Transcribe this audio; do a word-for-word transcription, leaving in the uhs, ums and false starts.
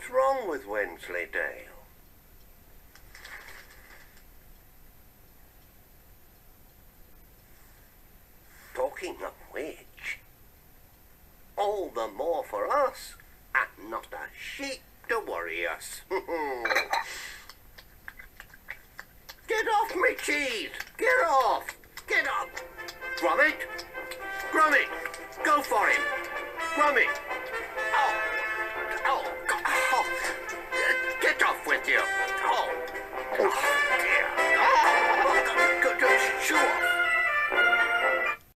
What's wrong with Wensleydale? Talking of which, all the more for us, and not a sheep to worry us. Get off me cheese! Get off! Get off! Gromit! Gromit! Go for him! Gromit!